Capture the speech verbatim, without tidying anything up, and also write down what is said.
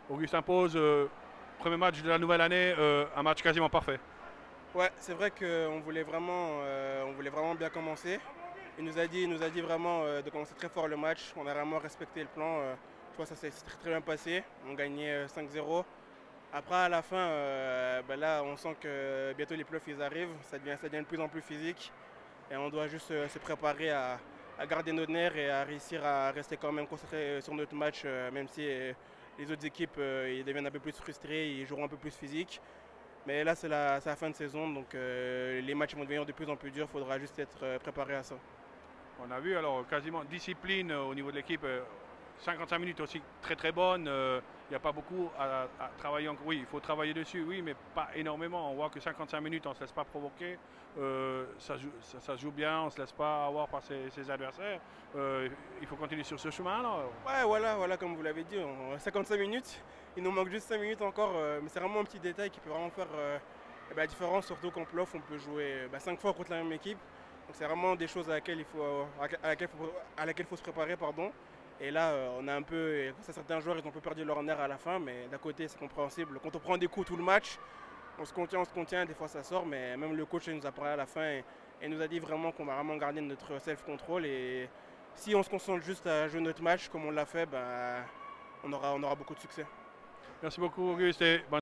Augustin Pose, euh, premier match de la nouvelle année, euh, un match quasiment parfait. Ouais, c'est vrai qu'on voulait vraiment, euh, on voulait vraiment bien commencer. Il nous a dit, il nous a dit vraiment euh, de commencer très fort le match. On a vraiment respecté le plan. euh, je pense que ça s'est très, très bien passé. On gagnait euh, cinq zéro. Après, à la fin, euh, ben là, on sent que bientôt les playoffs ils arrivent. Ça devient, ça devient de plus en plus physique. Et on doit juste euh, se préparer à, à garder nos nerfs et à réussir à rester quand même concentré sur notre match, euh, même si euh, les autres équipes euh, ils deviennent un peu plus frustrés, ils joueront un peu plus physique. Mais là, c'est la, la, fin de saison, donc euh, les matchs vont devenir de plus en plus durs. Il faudra juste être euh, préparé à ça. On a vu alors quasiment discipline euh, au niveau de l'équipe. Euh, cinquante-cinq minutes aussi très très bonne. Il euh, n'y a pas beaucoup à, à travailler encore. Oui, il faut travailler dessus, oui, mais pas énormément. On voit que cinquante-cinq minutes, on ne se laisse pas provoquer. Euh, ça, joue, ça, ça joue bien, on ne se laisse pas avoir par ses, ses adversaires. Euh, il faut continuer sur ce chemin-là. Ouais, voilà, voilà, comme vous l'avez dit, on, cinquante-cinq minutes. Il nous manque juste cinq minutes encore, euh, mais c'est vraiment un petit détail qui peut vraiment faire euh, eh ben, la différence, surtout qu'en playoff, on peut jouer bah, cinq fois contre la même équipe. Donc c'est vraiment des choses à laquelle il faut, à laquelle faut, à laquelle faut se préparer, pardon. Et là, euh, on a un peu, certains joueurs, ils ont un peu perdu leur nerf à la fin, mais d'un côté, c'est compréhensible. Quand on prend des coups tout le match, on se contient, on se contient, des fois ça sort, mais même le coach il nous a parlé à la fin et, et nous a dit vraiment qu'on va vraiment garder notre self-control. Et si on se concentre juste à jouer notre match comme on l'a fait, ben, on, aura, on aura beaucoup de succès. Merci beaucoup, Auguste. Et bonne